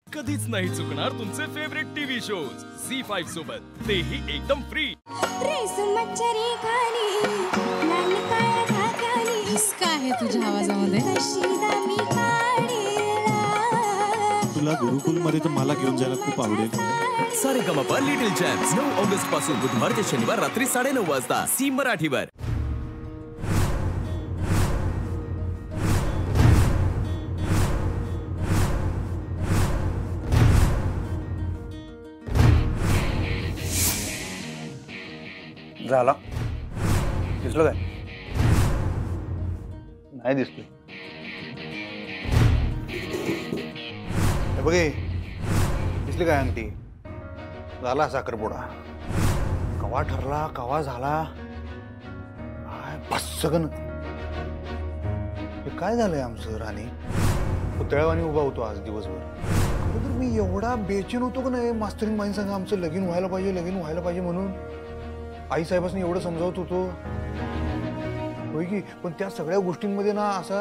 कधीच नाही चुकणार तुमचे फेवरेट टीव्ही शोज झी5 सोबत, तेही एकदम फ्री। काय आहे तुझ्या आवाजामध्ये? तुला गुरुकुल मध्ये तर मला घेऊन जायला खूप आवडेल। सारेगमपा लिटिल चॅम्प्स 9 ऑगस्ट पासून बुधवार ते शनिवार रात्री 9:30 वाजता सी मराठीवर। झाला दिसलं काय? नाही दिसलं। बघे दिसली काय अंगठी? झाला साखरपुडा। कवा ठरला कवा झाला बस सगळं। हे काय झालंय आमचं? राणी पुतळ्यावानी उभा होतो आज दिवसभर। तर मी एवढा बेचैन होतो का नाही, मास्तरीन बाईं संग आमचं लगीन व्हायला पाहिजे म्हणून आई साहेबांनी एवढं समजावत होतो होय की। पण त्या सगळ्या गोष्टींमध्ये ना असा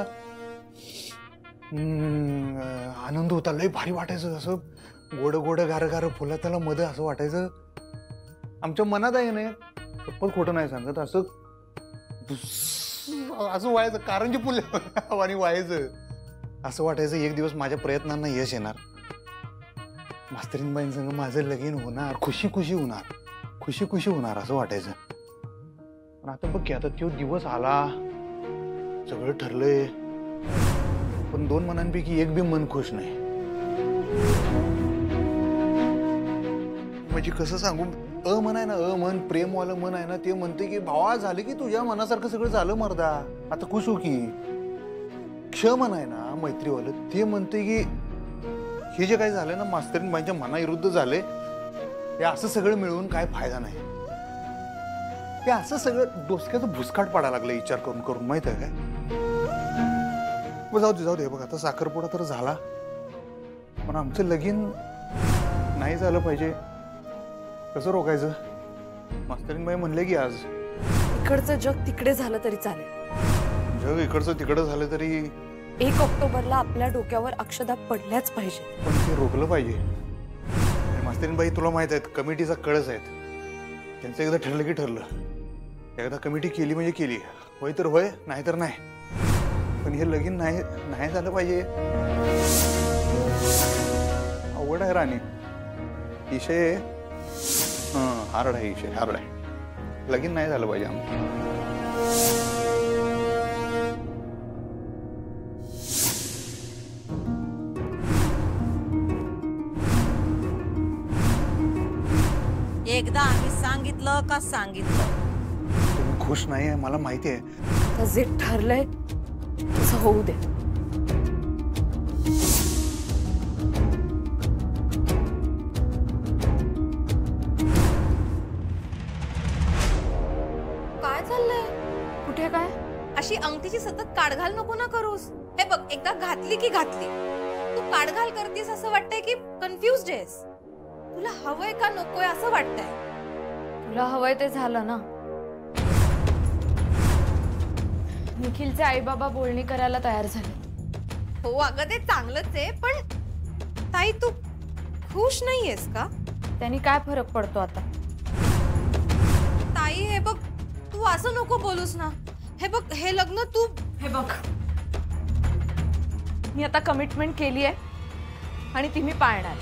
आनंद होता, लय भारी वाटायचं। असं गोड गोड गार गार फुला त्याला मध्ये असं वाटायचं। आमच्या मनात आहे ना, पण खोटं नाही सांगत, असं असं व्हायचं। कारंजी फुल आणि व्हायचं असं वाटायचं एक दिवस माझ्या प्रयत्नांना यश येणार, मास्तरीनबाईंसंग माझं लगीन होणार, खुशी खुशी होणार, खुशी खुशी होणार असं वाटायचं। पण आता बघ की, आता तो दिवस आला, सगळं ठरलंय, पण दोन मनांपैकी एक बी मन खुश नाही। म्हणजे कसं सांगू, मन आहे ना, मन प्रेमवालं मन आहे ना, ते म्हणते की भावा झालं की तुझ्या मनासारखं सगळं झालं मर्दा, आता खुश हो की। क्ष मन आहे ना मैत्रीवालं, ते म्हणते की हे जे काही झालं ना मास्तरीनबाईंच्या मनाविरुद्ध झाले, हे असं सगळं मिळवून काय फायदा नाही। हे असं सगळं डोसक्याचं भुसकाट पाडायला लागलं विचार करून करून, माहित आहे काय? जाऊ दे बघ, आता साखरपुडा तर झाला, पण आमचं लगीन नाही झालं पाहिजे, कसं रोखायचं? मास्तरीनबाई म्हणले की आज इकडचं जग तिकडे झालं तरी चालेल। जग इकडचं तिकडं झालं तरी 1 ऑक्टोबरला आपल्या डोक्यावर अक्षदा पडल्याच पाहिजे। पण ते रोखलं पाहिजे। मास्तरीनबाई तुला माहित आहेत, कमिटीचा कळस आहेत, त्यांचं एकदा ठरलं की ठरलं। एकदा कमिटी केली म्हणजे केली, होय तर होय, नाही तर नाही। पण हे लगीन नाही झालं पाहिजे, अवघड आहे राणी। विषय हार्ड आहे, विषय हार्ड आहे। लगीन नाही झालं पाहिजे आमचं। एकदा आम्ही सांगितलं का सांगितलं? तुम्ही खुश नाही आहे मला माहिती आहे। जे ठरलंय तसं होऊ दे। काय चाललंय? कुठे काय? अशी अंगठीची सतत काढघाल नको ना करूस। हे बघ, एकदा घातली की घातली, तू काढघाल करतेस असं वाटतंय की कन्फ्युज्ड आहेस। तुला हवंय का नकोय असं वाटतंय? तुला हवंय ते झालं ना। निखिलचे आई बाबा बोलणी करायला तयार झाले। हो अगं, ते चांगलंच आहे, पण ताई तू खुश नाहीयेस का? त्यांनी काय फरक पडतो आता? ताई हे बघ, तू असं नको बोलूस ना। हे बघ, हे लग्न तू, हे बघ, मी आता कमिटमेंट केली आहे आणि ती मी पाळणार।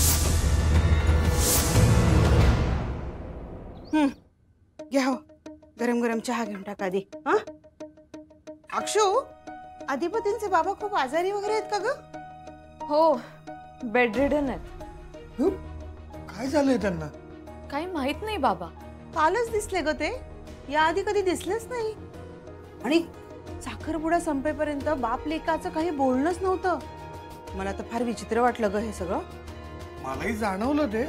घ्या हो, गरम गरम चहा घेऊन टाका आधी। हा अक्षू, अधिपतींचे बाबा खूप आजारी वगैरे आहेत का ग? हो, बेडरिडन आहेत। काय झालंय त्यांना? काही माहित नाही बाबा। कालच दिसले ग ते, याआधी कधी दिसलेच नाही। आणि साखरपुडा संपेपर्यंत बाप लेकाचं काही बोलणंच नव्हतं। मला तर फार विचित्र वाटलं ग हे सगळं। मलाही जाणवलं ते।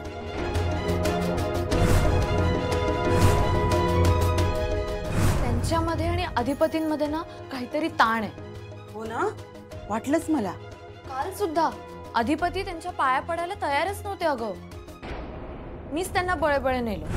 त्यांच्यामध्ये आणि अधिपतींमध्ये ना काहीतरी ताण आहे। हो ना, वाटलंच मला। काल सुद्धा अधिपती त्यांच्या पाया पडायला तयारच नव्हते अगं। मीच त्यांना बळेबळे नेलो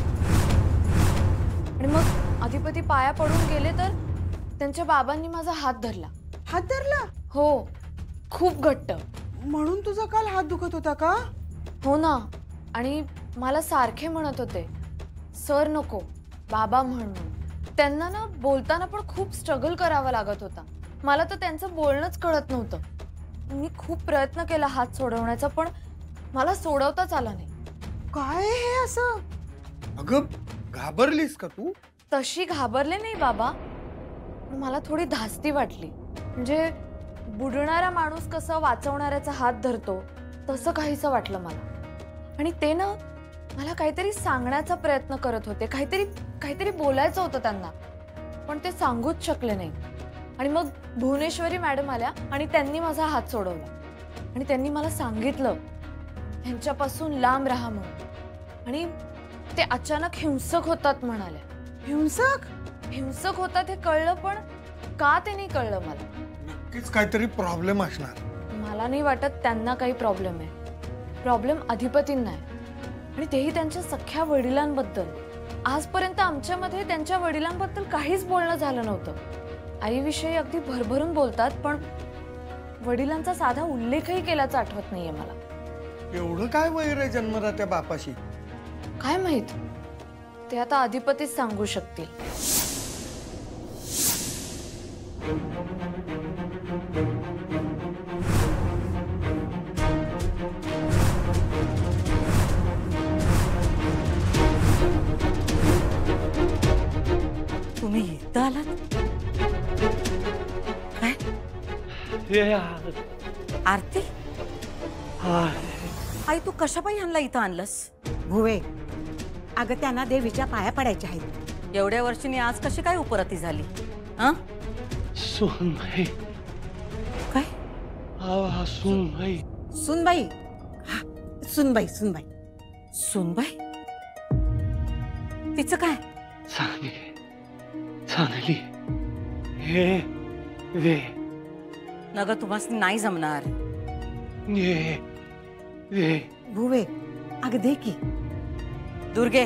आणि मग अधिपती पाया पडून गेले तर त्यांच्या बाबांनी माझा हात धरला। हात धरला? हो, खूप घट्ट। म्हणून तुझा काल हात दुखत होता का? हो ना, आणि मला सारखे म्हणत होते सर नको बाबा म्हणून. त्यांना ना बोलताना पण खूप स्ट्रगल करावा लागत होता. मला तर त्यांचं बोलणंच कळत नव्हतं. मी खूप प्रयत्न केला हात सोडवण्याचा, पण मला सोडवताच आला नाही. काय हे असं? अगं घाबरलीस का तू? तशी घाबरले नाही बाबा, मला थोडी धास्ती वाटली. म्हणजे बुडणारा माणूस कसं वाचवणाऱ्याचा हात धरतो तसं काहीसं वाटलं मला. आणि ते ना मला काहीतरी सांगण्याचा प्रयत्न करत होते, काहीतरी बोलायचं होतं त्यांना, पण ते सांगूच शकले नाही. आणि मग भुवनेश्वरी मॅडम आल्या आणि त्यांनी माझा हात सोडवला. आणि त्यांनी मला सांगितलं ह्यांच्यापासून लांब राहा म्हणून. आणि ते अचानक हिंसक होतात म्हणाल्या. हिंसक होतात हे कळलं, पण का ते नाही कळलं मला. नक्कीच काहीतरी प्रॉब्लेम असणार. मला नाही वाटत त्यांना काही प्रॉब्लेम आहे. प्रॉब्लेम अधिपतींना आहे, आणि तेही त्यांच्या सख्ख्या वडिलांबद्दल. आजपर्यंत आमच्यामध्ये त्यांच्या वडिलांबद्दल काहीच बोलणं झालं नव्हतं. आईविषयी अगदी भरभरून बोलतात, पण वडिलांचा साधा उल्लेखही केल्याचं आठवत नाहीये मला. एवढं काय वैर आहे जन्मदात्या बापाशी? काय माहित, ते आता अधिपतीच सांगू शकतील. तुम्ही इथं आलात? काय आरती? आई तू कशापायी ह्यांना इथं आणलंस? भुवे, अगं त्यांना देवीच्या पाया पडायच्या आहेत. एवढ्या वर्षांनी आज कशी काय उपरती झाली? हा सुनबाई, काय? सुनबाई. सुनबाई, सुनबाई सुनबाई सुनबाई, तिचं काय? चांगली हे वे नग तुम्हाला नाही जमणार. ये वे. भुवे, अगं दे की. दुर्गे,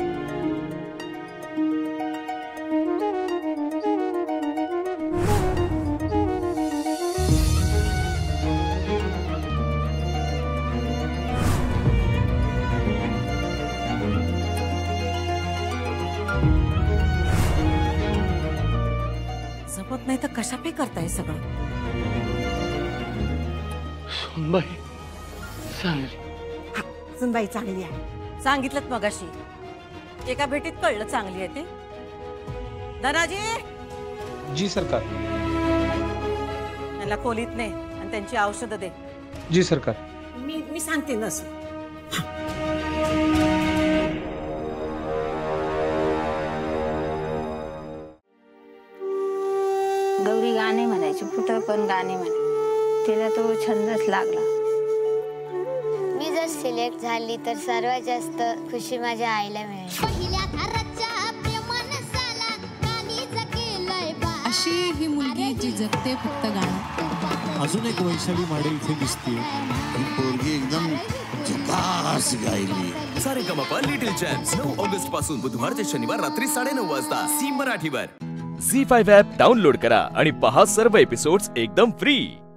जमत नाही तर कशापे करताय सगळं? सुनबाई चांगली. सुनबाई चांगली आहे. सांगितलं मगाशी, एका भेटीत कळलं चांगली आहे ते. धनाजी, जी सरकार. त्यांना खोलीत ने आणि त्यांची औषधं दे. जी सरकार. मी सांगते नस. गौरी गाणे म्हणायची, कुठं पण गाणे म्हणे. तिला तो छंदच लागला. मी जर सिलेक्ट झाली तर सर्वात जास्त खुशी माझ्या आईला मिळेल. अशी ही मुलगी जी जगते फक्त गाणं. अजून एक वैशाली माडे इथे दिसते. पोरगी एकदम झकास गायली. सारेगमप लिटिल चॅम्प्स 9 ऑगस्ट पासून बुधवार ते शनिवार रात्री 9:30 वाजता झी मराठीवर. झी5 ॲप डाउनलोड करा आणि पहा सर्व एपिसोड्स एकदम फ्री.